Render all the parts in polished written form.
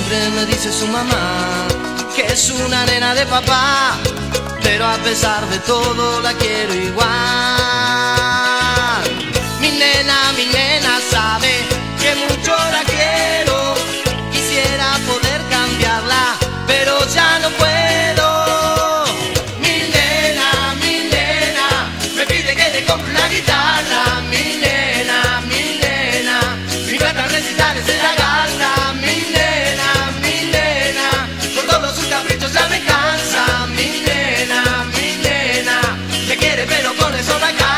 Siempre me dice su mamá que es una nena de papá, pero a pesar de todo la quiero igual. Mi nena sabe que mucho la quiero. Quisiera poder cambiarla, pero ya no puedo. Mi nena me pide que le compre una guitarra. Mi nena, mi plata en recitales se la gasta. Mi nena, con todos sus caprichos ya me cansa. Mi nena, me quiere pero con eso no alcanza.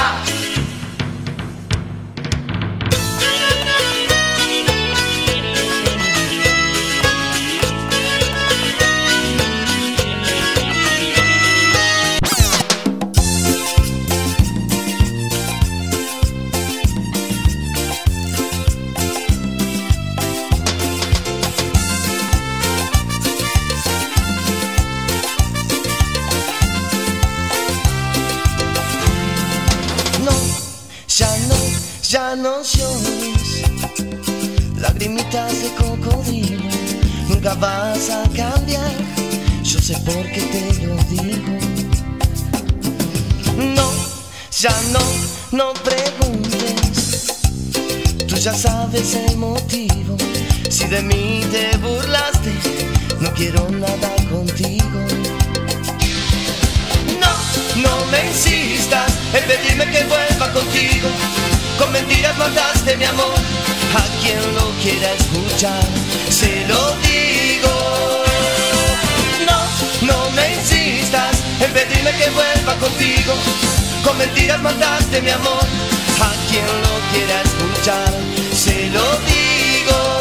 Ya no llores, lagrimitas de cocodrilo, nunca vas a cambiar, yo sé por qué te lo digo. No, ya no preguntes, tú ya sabes el motivo. Si de mí te burlaste, no quiero nada contigo. No me insistas en pedirme que vuelva contigo. Con mentiras mataste mi amor. A quien lo quiera escuchar, se lo digo. No me insistas en pedirme que vuelva contigo. Con mentiras mataste mi amor. A quien lo quiera escuchar, se lo digo.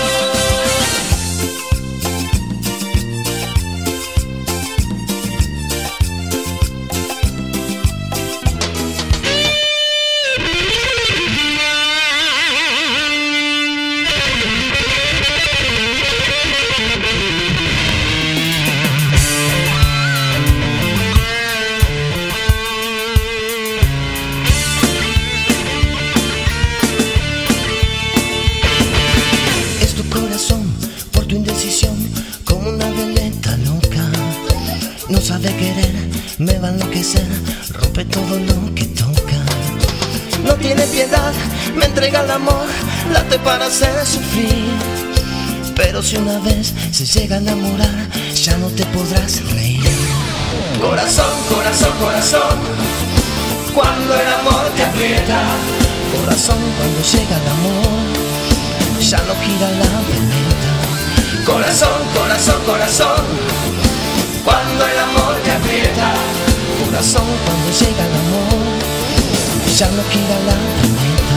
Como una veleta loca, no sabe querer, me va a enloquecer, rompe todo lo que toca. No tiene piedad, me entrega el amor, late para hacer sufrir. Pero si una vez se llega a enamorar, ya no te podrás reír. Corazón, corazón, corazón, cuando el amor te aprieta. Corazón, cuando llega el amor, ya no gira la veneta. Corazón, corazón, corazón, cuando el amor te aprieta. Corazón, cuando llega el amor, ya no gira la veneta.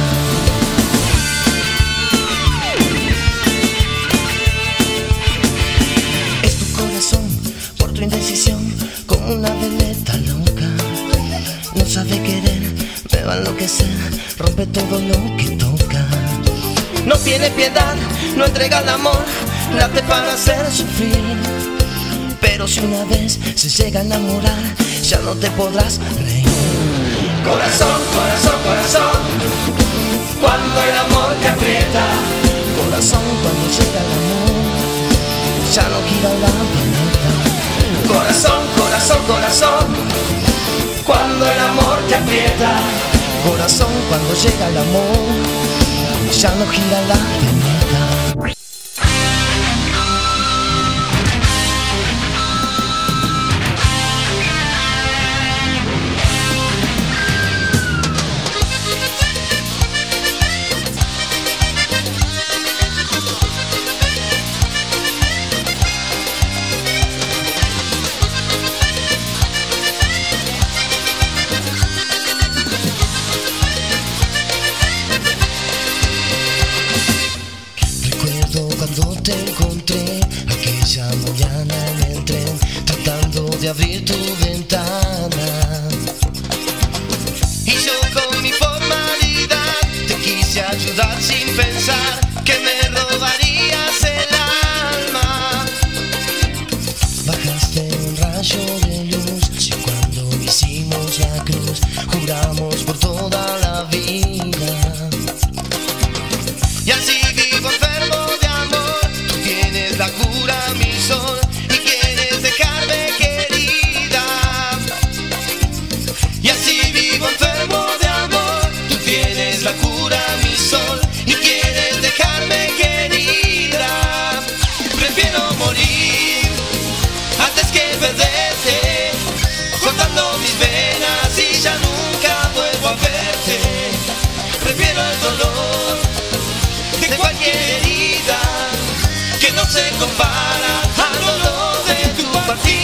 Es tu corazón, por tu indecisión, como una veleta loca. No sabe querer, me va a enloquecer, rompe todo lo que toca. No tiene piedad, no entrega el amor, late para hacer sufrir. Pero si una vez se llega a enamorar, ya no te podrás reír. Corazón, corazón, corazón, cuando el amor te aprieta. Corazón, cuando llega el amor, ya no gira la veneta. Corazón, corazón, corazón, cuando el amor te aprieta. Corazón, cuando llega el amor, ya no gira la veneta. Cuando te encontré aquella mañana en el tren, tratando de abrir tu ventana, y yo con mi formalidad te quise ayudar sin pensar que me robarías el alma. Bajaste un rayo de luz y cuando hicimos la cruz juramos por toda la vida. Y así vivo enfermo de amor, tú tienes tienes la cura, mi sol, y quieres dejarme querida. Y así vivo enfermo de amor. Tú tienes la cura, mi sol, y quieres dejarme querida. Prefiero morir antes que perderte, cortando mis venas y ya nunca vuelvo a verte. Prefiero el dolor de cualquier herida que no se compara al dolor de tu partida.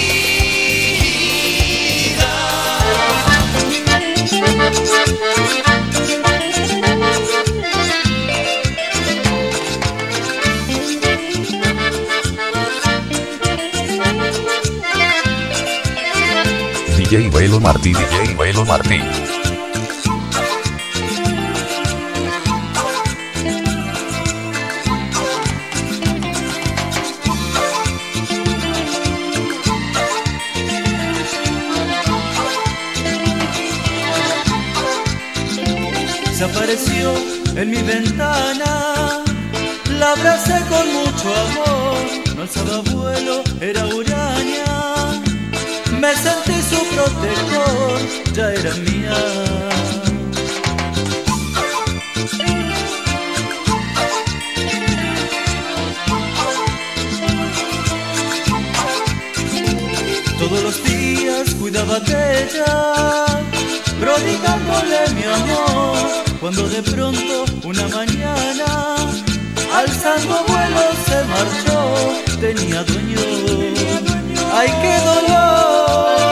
DJ Velo Martí, DJ Velo Martí. Se apareció en mi ventana, la abracé con mucho amor, no alzaba vuelo, era huraña, me sentí su protector, ya era mía. Todos los días cuidaba de ella, prodigándole mi amor, cuando de pronto una mañana, alzando vuelo se marchó, tenía dueño, ¡ay qué dolor!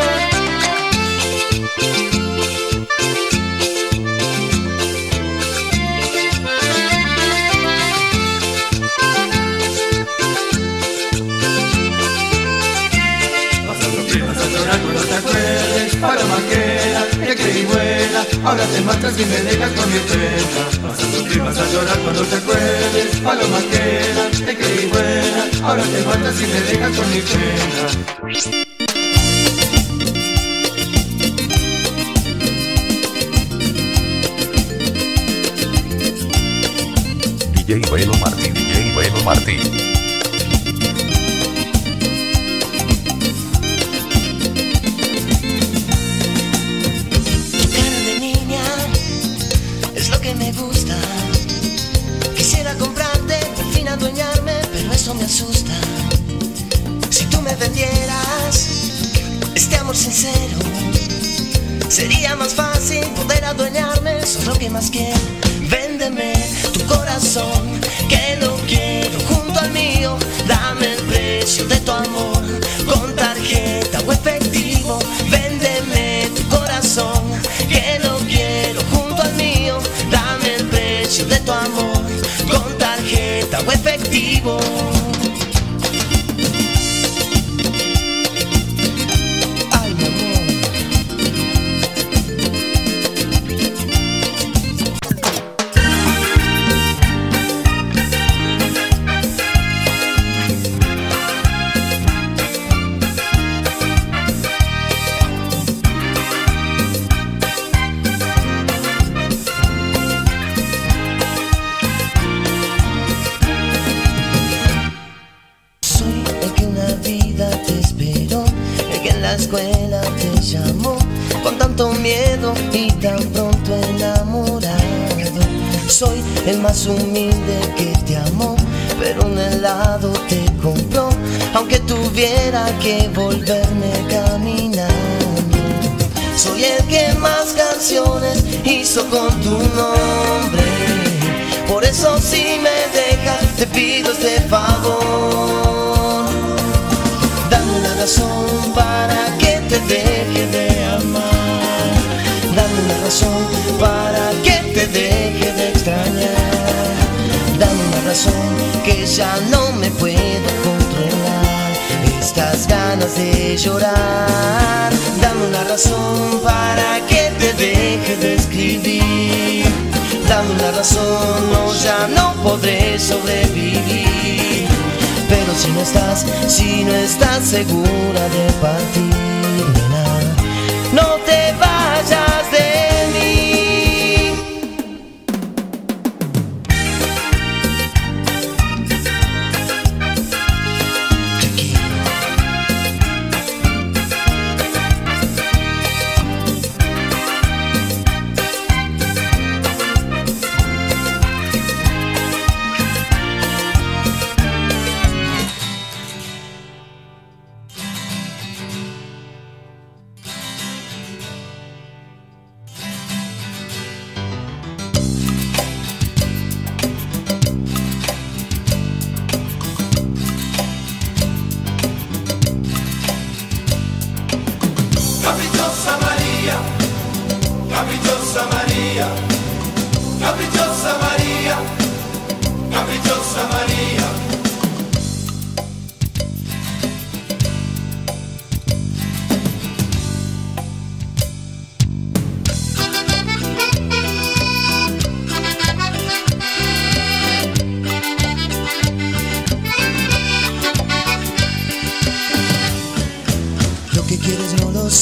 Vas a llorar cuando te acuerdes, paloma queda, te creí buena, ahora te matas y me dejas con mi pena. Vas a sufrir, vas a llorar cuando te acuerdes, paloma queda, te creí buena, ahora te matas y me dejas con mi pena. DJ Velo Martí, DJ Velo Martí. Me gusta, quisiera comprarte, por fin adueñarme, pero eso me asusta. Si tú me vendieras este amor sincero, sería más fácil poder adueñarme, solo que más quiero. Véndeme tu corazón, que lo quiero junto al mío. Dame el precio de tu amor, con tarjeta o efectivo. Véndeme tu corazón, que lo quiero junto al mío. Dame el precio de tu amor, con tarjeta o efectivo. Ay, mi amor. La escuela te llamó con tanto miedo y tan pronto enamorado. Soy el más humilde que te amó, pero un helado te compró, aunque tuviera que volverme caminando. Soy el que más canciones hizo con tu nombre, por eso si me dejas te pido este favor. Dame una razón para que te deje de amar. Dame una razón para que te deje de extrañar. Dame una razón que ya no me puedo controlar, estas ganas de llorar. Dame una razón para que te deje de escribir. Dame una razón, no, ya no podré sobrevivir. Pero si no estás segura de partir, nena, no te vayas de mí.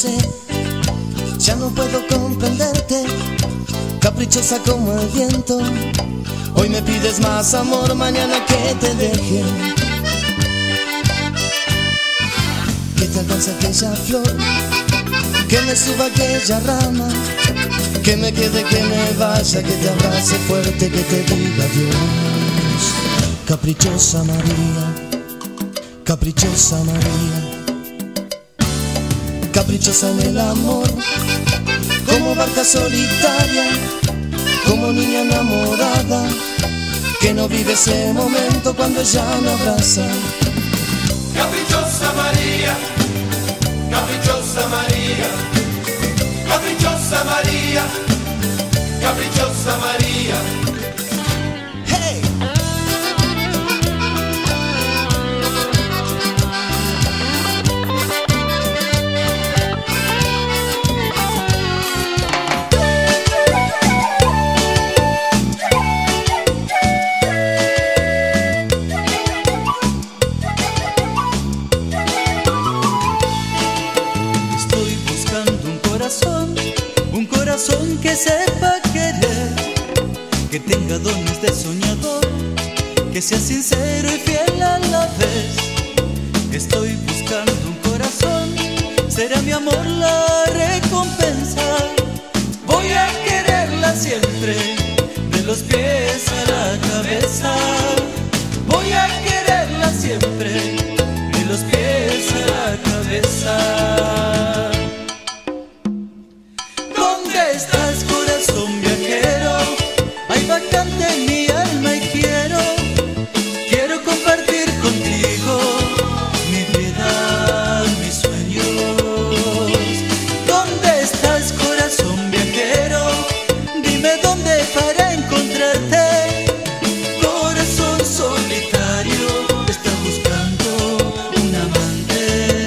sé, ya no puedo comprenderte, caprichosa como el viento. Hoy me pides más amor, mañana que te deje, que te alcance aquella flor, que me suba aquella rama, que me quede, que me vaya, que te abrace fuerte, que te diga adiós. Caprichosa María, caprichosa María, caprichosa en el amor, como barca solitaria, como niña enamorada, que no vive ese momento cuando ella me abraza. Caprichosa María, caprichosa María, caprichosa María, caprichosa María. Hey. Que sepa querer, que tenga dones de soñador, que sea sincero y fiel a la vez. Estoy buscando un corazón, será mi amor la recompensa. Voy a quererla siempre, de los pies a la cabeza. Voy a quererla siempre, de los pies a la cabeza. ¿Estás, corazón viajero? Hay vacante en mi alma y quiero compartir contigo mi vida, mis sueños. ¿Dónde estás, corazón viajero? Dime dónde para encontrarte. Corazón solitario está buscando un amante.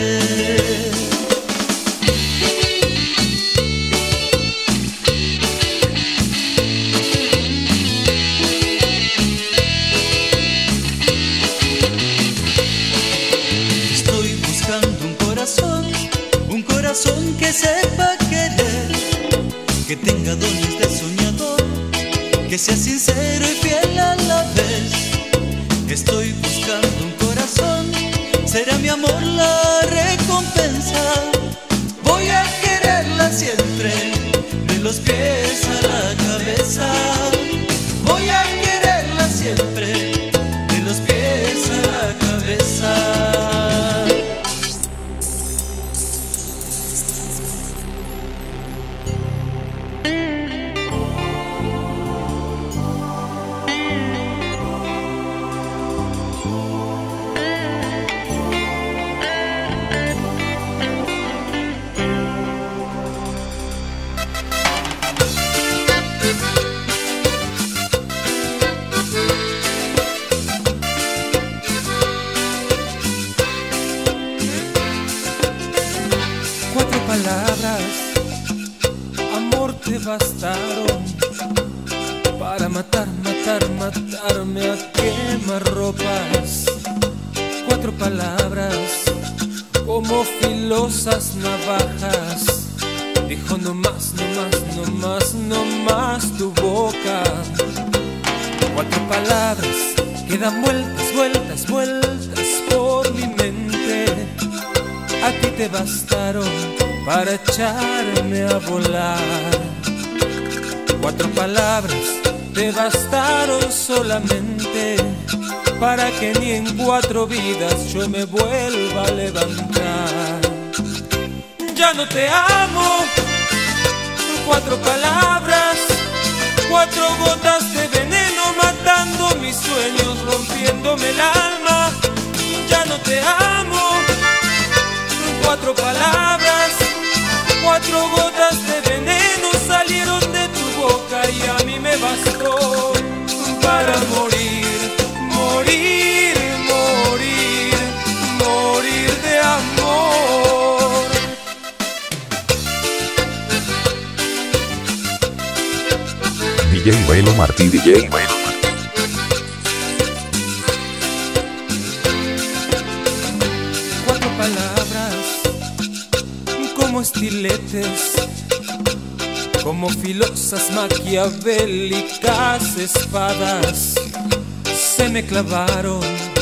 Que sepa querer, que tenga dones de soñador, que sea sincero y fiel a la vez. Estoy buscando un corazón, será mi amor la recompensa. Voy a quererla siempre, de los pies a la cabeza. Voy a quererla siempre, de los pies a la cabeza. Amor, te bastaron para matarme a quemarropas. 4 palabras como filosas navajas. Dijo no más, no más, no más, no más tu boca. 4 palabras que dan vueltas, vueltas, vueltas por mi mente. A ti te bastaron para echarme a volar. 4 palabras te bastaron solamente para que ni en 4 vidas yo me vuelva a levantar. Ya no te amo. 4 palabras, 4 gotas de veneno matando mis sueños, rompiéndome el alma. Ya no te amo. 4 palabras, 4 gotas de veneno salieron de tu boca y a mí me bastó para morir, morir, morir, morir de amor. DJ Bailo Martí, DJ Bailo Martí. como estiletes, como filosas maquiavélicas espadas, se me clavaron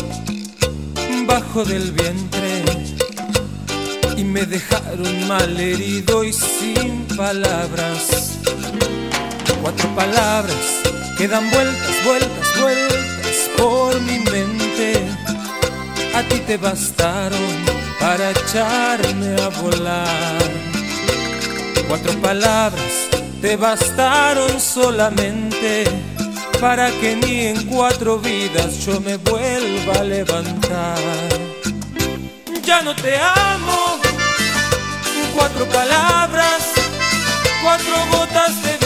bajo del vientre y me dejaron malherido y sin palabras. 4 palabras que dan vueltas, vueltas, vueltas por mi mente. A ti te bastaron para echarme a volar. 4 palabras te bastaron solamente para que ni en 4 vidas yo me vuelva a levantar. Ya no te amo. 4 palabras, 4 gotas de